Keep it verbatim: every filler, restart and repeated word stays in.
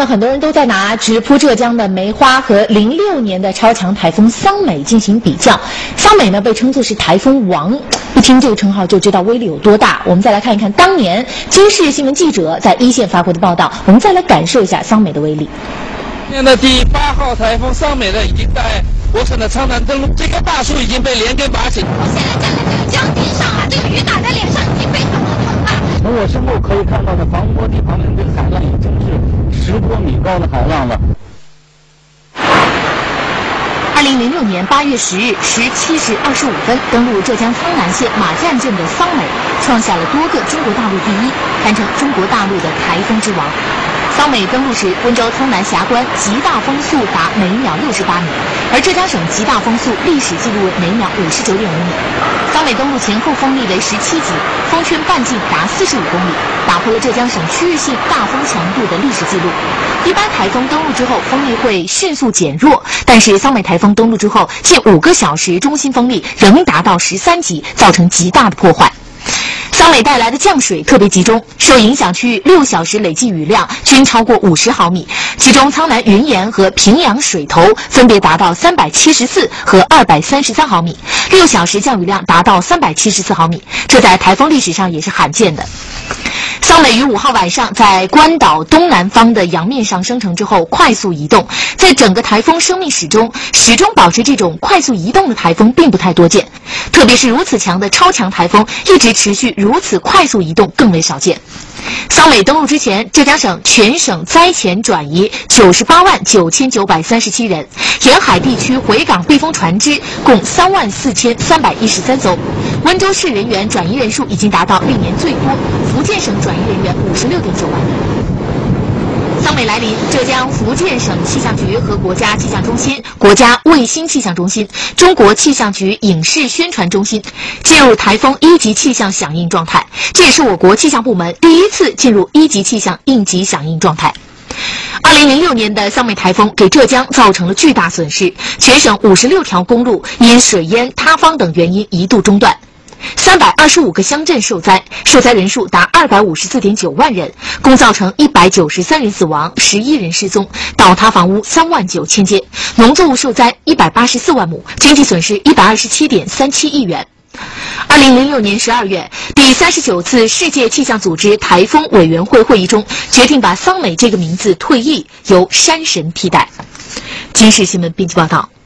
呢，很多人都在拿直扑浙江的梅花和零六年的超强台风桑美进行比较。桑美呢被称作是台风王，一听这个称号就知道威力有多大。我们再来看一看当年军事新闻记者在一线发过的报道，我们再来感受一下桑美的威力。 今年的第八号台风桑美呢，已经在我省的苍南登陆，这棵大树已经被连根拔起。 我现在站在这个江堤上啊，这个雨打在脸上已经非常的疼了。 从我身后可以看到的防波堤旁边，这个海浪已经是十多米高的海浪了。 二零零六年八月十日十七时二十五分，登陆浙江苍南县马占镇的桑美，创下了多个中国大陆第一，堪称中国大陆的台风之王。桑美登陆时，温州苍南峡关极大风速达每秒六十八米，而浙江省极大风速历史记录为每秒五十九点五米。桑美登陆前后风力为十七级，风圈半径达四十五公里，打破了浙江省区域性大风强度的历史记录。一般台风登陆之后，风力会迅速减弱，但是桑美台风登陆之后，近五个小时中心风力仍达到十三级，造成极大的破坏。桑美带来的降水特别集中，受影响区域六小时累计雨量均超过五十毫米，其中苍南云岩和平阳水头分别达到三百七十四和二百三十三毫米，六小时降雨量达到三百七十四毫米，这在台风历史上也是罕见的。桑美于五号晚上在关岛东南方的洋面上生成之后快速移动，在整个台风生命史中，始终保持这种快速移动的台风并不太多见，特别是如此强的超强台风一直持续如此快速移动更为少见。桑美登陆之前，浙江省全省灾前转移九十八万九千九百三十七人，沿海地区回港避风船只共三万四千三百一十三艘，温州市人员转移人数已经达到历年最多，福建省转移人员五十六点九万人。桑美来临，浙江、福建省气象局和国家气象中心、国家卫星气象中心、中国气象局影视宣传中心进入台风一级气象响应状态，这也是我国气象部门第一次进入一级气象应急响应状态。二零零六年的桑美台风给浙江造成了巨大损失，全省五十六条公路因水淹、塌方等原因一度中断。三百二十五个乡镇受灾，受灾人数达二百五十四点九万人，共造成一百九十三人死亡，十一人失踪，倒塌房屋三万九千间，农作物受灾一百八十四万亩，经济损失一百二十七点三七亿元。二零零六年十二月，第三十九次世界气象组织台风委员会会议中决定把桑美这个名字退役，由山神替代。今日新闻编辑报道。